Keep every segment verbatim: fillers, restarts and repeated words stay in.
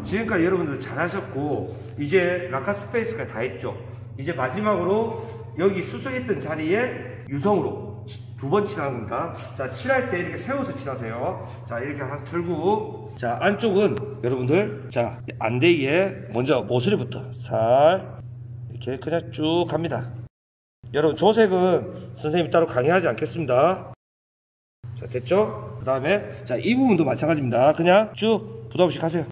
지금까지 여러분들 잘하셨고 이제 라카 스페이스가 다 했죠. 이제 마지막으로 여기 수정했던 자리에 유성으로 두 번 칠하는 겁니다. 자, 칠할 때 이렇게 세워서 칠하세요. 자, 이렇게 한 틀고, 자, 안쪽은 여러분들, 자, 안대기에 먼저 모서리부터 살 이렇게 그냥 쭉 갑니다. 여러분, 조색은 선생님이 따로 강의하지 않겠습니다. 자, 됐죠? 그 다음에, 자, 이 부분도 마찬가지입니다. 그냥 쭉 부담 없이 가세요.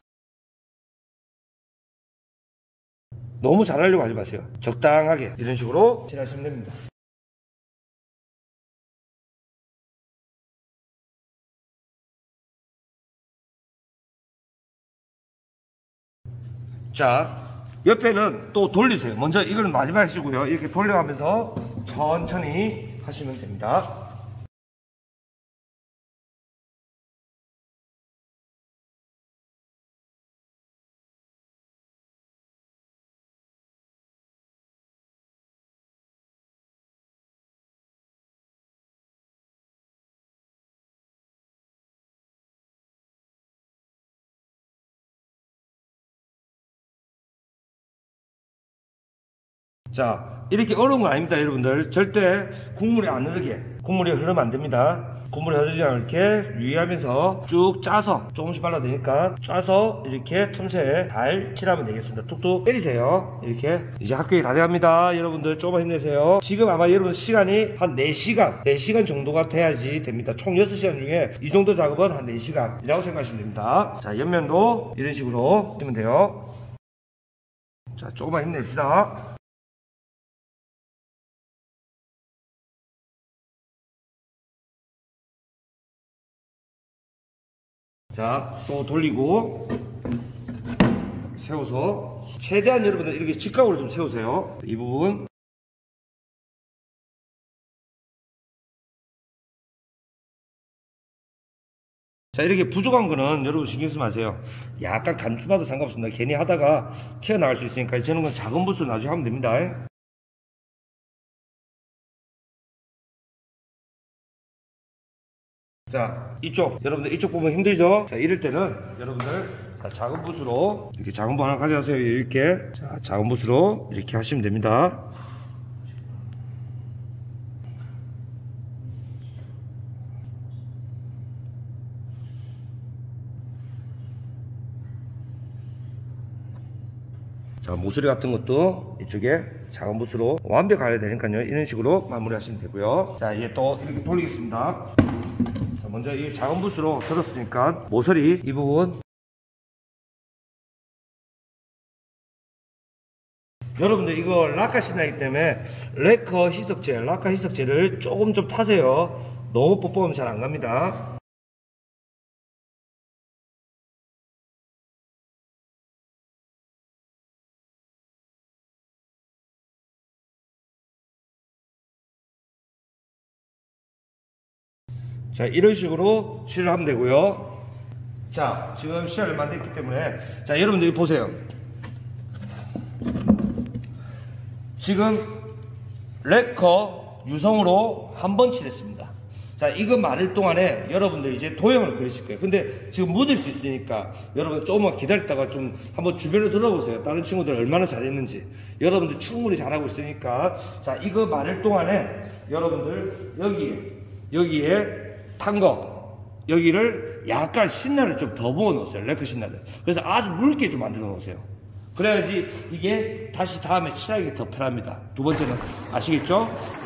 너무 잘하려고 하지 마세요. 적당하게 이런 식으로 칠하시면 됩니다. 자, 옆에는 또 돌리세요. 먼저 이걸 마지막에 하시고요. 이렇게 돌려가면서 천천히 하시면 됩니다. 자, 이렇게 어려운 거 아닙니다, 여러분들. 절대 국물이 안 흐르게, 국물이 흐르면 안 됩니다. 국물이 흐르지 않게 유의하면서 쭉 짜서, 조금씩 발라도 되니까 짜서 이렇게 틈새에 잘 칠하면 되겠습니다. 툭툭 때리세요. 이렇게. 이제 학교에 다 돼갑니다. 여러분들 조금만 힘내세요. 지금 아마 여러분 시간이 한 네 시간, 네 시간 정도가 돼야지 됩니다. 총 여섯 시간 중에 이 정도 작업은 한 네 시간이라고 생각하시면 됩니다. 자, 옆면도 이런 식으로 하시면 돼요. 자, 조금만 힘냅시다. 자, 또 돌리고 세워서 최대한 여러분들 이렇게 직각으로 좀 세우세요. 이 부분. 자, 이렇게 부족한 거는 여러분 신경 쓰지 마세요. 약간 감춰봐도 상관없습니다. 괜히 하다가 튀어나갈 수 있으니까 저는 건 작은 붓으로 나중에 하면 됩니다. 자, 이쪽 여러분들 이쪽 보면 힘들죠? 자, 이럴 때는 여러분들 자, 작은 붓으로 이렇게 작은 붓 하나 가져가세요. 이렇게. 자, 작은 붓으로 이렇게 하시면 됩니다. 자, 모서리 같은 것도 이쪽에 작은 붓으로 완벽하게 되니까요. 이런 식으로 마무리 하시면 되고요. 자, 이제 또 이렇게 돌리겠습니다. 자, 먼저 이 작은 붓으로 들었으니까 모서리 이 부분. 여러분들 이거 라카 신나기 때문에 레커 희석제, 라카 희석제를 조금 좀 타세요. 너무 뻑뻑하면 잘 안 갑니다. 자, 이런 식으로 칠을 하면 되고요. 자, 지금 시야를 만들었기 때문에 자, 여러분들이 보세요. 지금 레커 유성으로 한 번 칠했습니다. 자, 이거 마를 동안에 여러분들 이제 도형을 그리실 거예요. 근데 지금 묻을 수 있으니까 여러분 조금만 기다렸다가 좀 한번 주변을 돌아보세요. 다른 친구들 얼마나 잘했는지. 여러분들 충분히 잘하고 있으니까 자, 이거 마를 동안에 여러분들 여기에 여기에 탄 거 여기를 약간 신나를 좀 더 부어 놓으세요. 레커 신나를. 그래서 아주 묽게 좀 만들어 놓으세요. 그래야지 이게 다시 다음에 칠하기 더 편합니다. 두 번째는 아시겠죠?